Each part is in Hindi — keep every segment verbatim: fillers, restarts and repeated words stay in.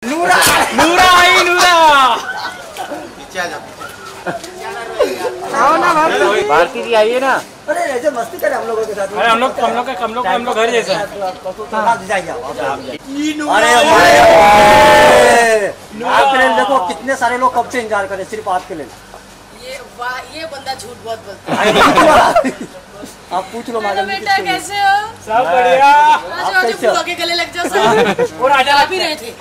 नूरा नूरा आई नूरा पीछे आ जा। आओ ना भारती जी आइए ना। अरे ऐसे मस्ती करे हम लोगों के साथ। अरे हम लोग हम लोग का हम लोग हम लोग घर जैसा। अरे आपके लिए देखो कितने सारे लोग कब से इंतजार करे सिर्फ आपके लिए। ये वाह ये बंदा झूठ बहुत बोलता है। आप पूछ लो मैडम बेटा कैसे हो? सब बढ़िया। आज आज फूलों के गले लग जाओ सब। और आजा आप ही रहे थे।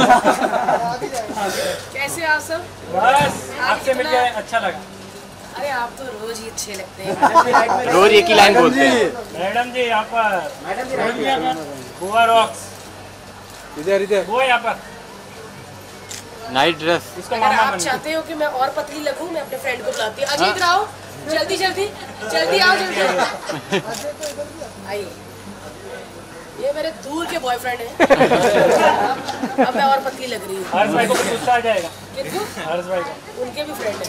कैसे आप सब? बस आपसे मिलके अच्छा लगा। अरे आप तो रोज ही अच्छे लगते हैं। रोज एक ही लाइन बोलते हैं। मैडम जी यहाँ पर मैडम जी गोवा रॉक्स इधर इधर वो यहाँ पर नाइट ड्रेस। इसको अगर आप चाहते हो कि मैं और पतली लगूं मैं अपने फ्रेंड को बुलाती हूँ। आगे इधर आओ जल्दी जल्दी जल्दी आओ जल्दी आइए। ये मेरे दूर के बॉयफ्रेंड हैं। अब मैं और पतली लग रही हूँ। हर्ष भाई को गुस्सा आ जाएगा। किनको? हर्ष भाई को। उनके भी फ्रेंड हैं।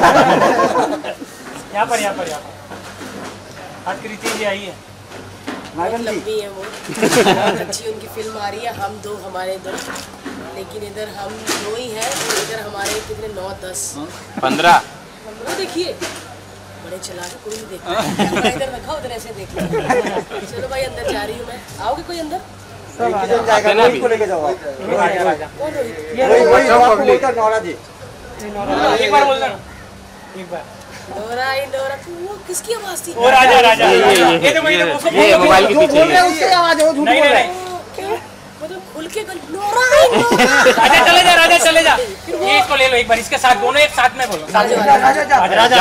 यहाँ पर यहाँ पर यहाँ पर आज कृति जी आई है। बहुत लंबी है वो। बहुत अच्छी उनकी फिल्म आ रही है हम दो हमारे दो। लेकिन इधर हम दो ही हैं और इधर हमारे कितने नौ दस पंद्रह। पंद्रह देखिए बड़े चला के कोई नहीं देखता। इधर रखा उधर ऐसे देख लो। चलो भाई अंदर जा रही हूँ मैं। आओगे कोई अंदर? सब जाएगा रोहित को लेके जाओ। कौन रोहित? नौरा जी एक बार बोल देना एक बार। नोरा ही नोरा वो किसकी आवाज थी? ओ राजा राजा ये ये ये मोबाइल के पीछे है। उसकी आवाज है वो झूठ बोल रहा है। मतलब खुल के गल नोरा ही नोरा। राजा चले जा राजा चले जा। ये इसको ले लो एक बार इसके साथ दोनों एक साथ में बोलो। राजा राजा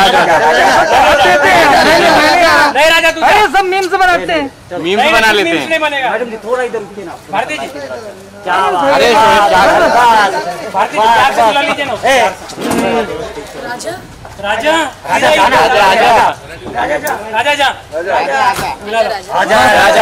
नहीं राजा तू अरे सब मीम्स बनाते हैं। मीम्स बना लेते हैं। नहीं बनेगा। मैडम जी थोड़ा इधर रुकिए ना। भारती जी क्या अरे भारती जी प्यार से बुला लीजिए ना। राजा राजा राजा राजा राजा जा राजा जा बुला लो। राजा राजा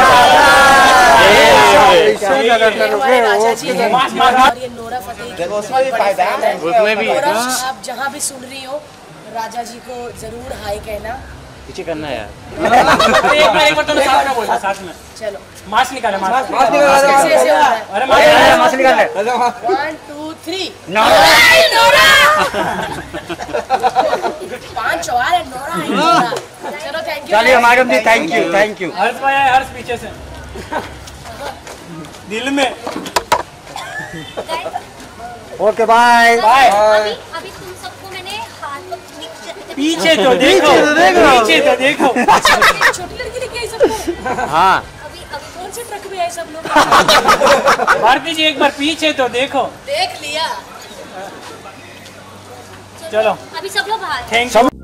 हमारे राजा जी हैं। और ये नोरा फतेही की उसमें भी फायदा है। उसमें भी और आप जहाँ भी सुन रही हो राजा जी को जरूर हाय कहना। पीछे करना है यार। एक बार एक बार तो साथ में बोलना साथ में। चलो मास्क निकाले मास्क कैसे ऐसे हो रहा है? अरे मास्क निकाल ले। वन टू थ्री नोरा नोरा पांच और है नोरा है नोरा। चलो थैंक यू। चलिए मैडम जी thank you thank you. Harsh भाई आए हर्ष पीछे से दिल में। Okay bye bye. अभी अभी तुम सबको मैंने हाथ पीछे तो देखो पीछे तो देखो। छोटी लड़की लेके आई सबको। हाँ अभी अभी कौन से ट्रक में आए सब लोग? भारती जी एक बार पीछे तो देखो। देख लिया। चलो अभी सब लोग बाहर। Thank you.